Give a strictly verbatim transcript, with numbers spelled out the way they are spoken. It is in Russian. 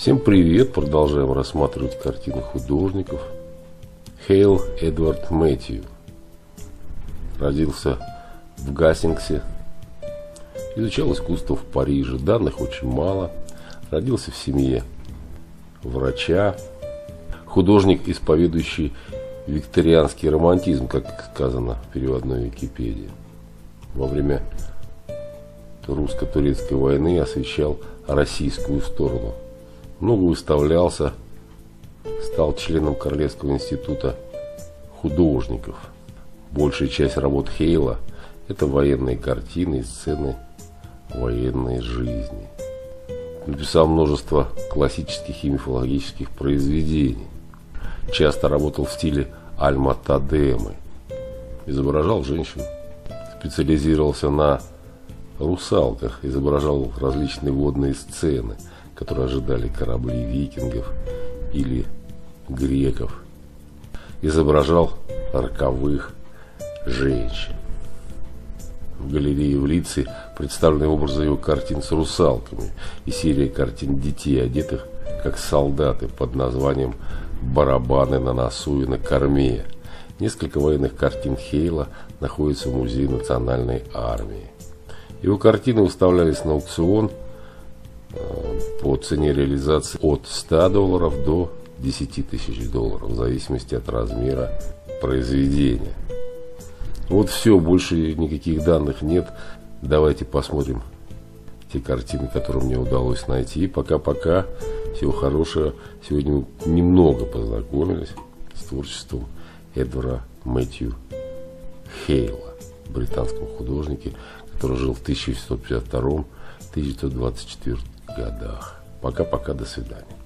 Всем привет! Продолжаем рассматривать картины художников. Хейл Эдвард Мэтью родился в Гастингсе, изучал искусство в Париже. Данных очень мало. Родился в семье врача. Художник, исповедующий викторианский романтизм, как сказано в переводной Википедии. Во время русско-турецкой войны освещал российскую сторону. Много выставлялся, стал членом Королевского института художников. Большая часть работ Хейла – это военные картины и сцены военной жизни. Написал множество классических и мифологических произведений. Часто работал в стиле Альма-Тадемы. Изображал женщин. Специализировался на русалках. Изображал различные водные сцены, которые ожидали корабли викингов или греков. Изображал роковых женщин. В галерее в Лидсе представлены образы его картин с русалками и серия картин детей, одетых как солдаты, под названием «Барабаны на носу и на корме». Несколько военных картин Хейла находятся в Музее национальной армии. Его картины выставлялись на аукцион по цене реализации от ста долларов до десяти тысяч долларов, в зависимости от размера произведения. Вот все, больше никаких данных нет. Давайте посмотрим те картины, которые мне удалось найти. Пока-пока. Всего хорошего. Сегодня мы немного познакомились с творчеством Эдварда Мэтью Хейла, британского художника, который жил в тысяча восемьсот пятьдесят втором — тысяча девятьсот двадцать четвёртом годах. Пока-пока, до свидания.